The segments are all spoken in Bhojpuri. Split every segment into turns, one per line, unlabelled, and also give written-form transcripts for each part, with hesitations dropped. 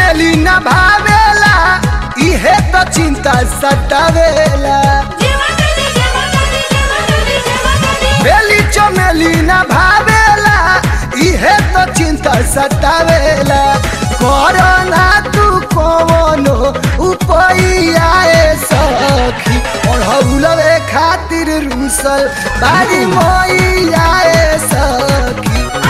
चमेली न भावेला इहे तो चिंता सतावेला बेली चमेली न भावेला इहे तो चिंता सतावेला कोरोना तू कोनो उपैया सखी ओढ़ौलवे खातिर रूसल बारी मोइया सखी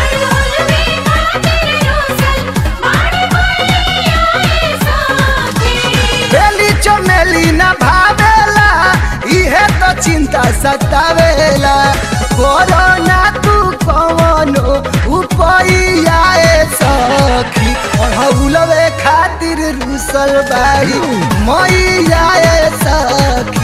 बेली चमेली न भावेला इहे तो चिंता सतावेला कोरोना तू कोनो उपैया सखी ओढ़ौलवे खातिर रूसल बारी मैया सखी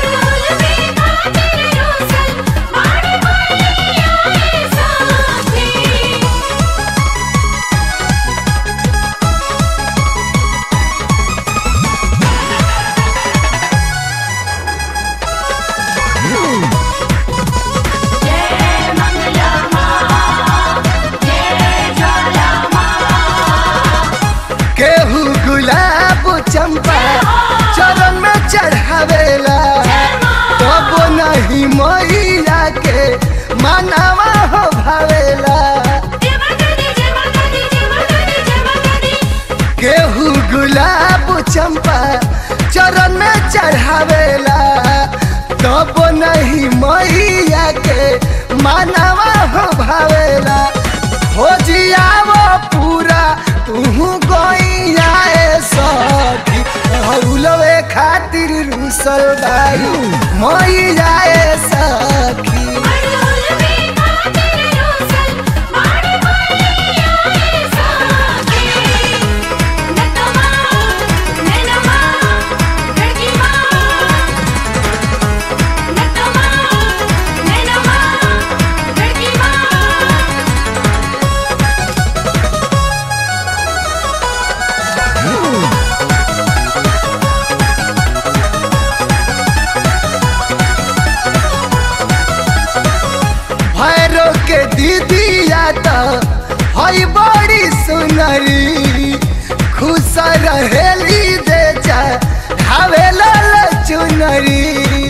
केहू गुलाब चंपा चरण में चढ़ावेला तब नहीं मैया के मानवा हो भावेला केहू गुलाब चंपा चरण में चढ़ावेला तब नहीं मैया के मानवा हो भावेला हो जियावो पूरा तू गैया सखी हौलवे खातिर रूसल बारी मैया सखी भैरो के दीदिया तो हई बड़ी सुनरी खुश रहेली दे जा हवेला चुनरी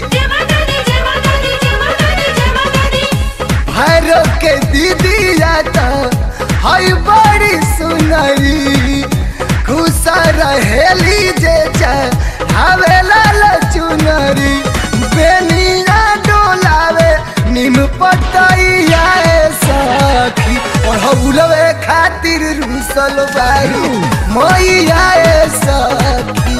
भैरो के दीदिया तो हई बड़ी सुनरी खुश रहेली दे जा हवेला चुनरी बेनिया डोलावे निम पतैया सखी ओढ़ौलवे खातिर रूसल बारी मैया सखी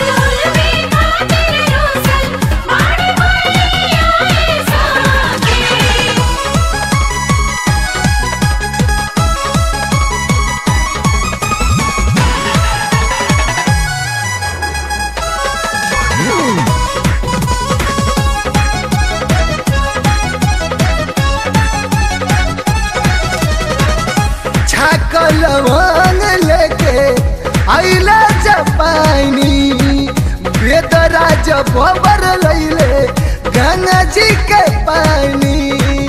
लवंग लेके आइला जपानी बेदरा जब बबर लैले गंगा जी के पानी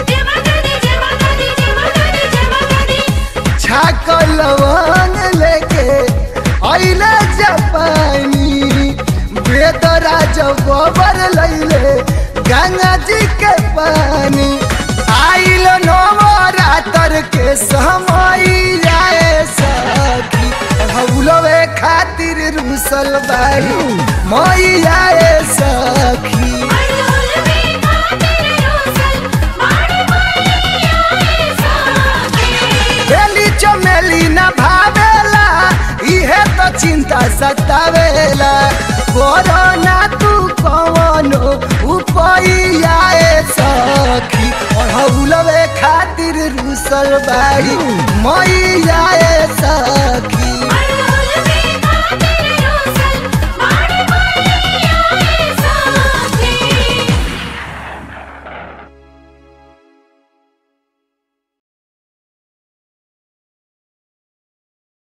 छाक लवंग लेके आइला जपानी बेदरा जब बबर लैले गंगा जी के पानी आइल नवरात्र के समय सखी हौलवे खातिर रूसल बारी मैया सखी बेली चमेली न भावेला इहे तो चिंता सतावेला कोरोना तू कोनो उपैया सखी हौलवे खातिर रूसल बारी मैया सखी।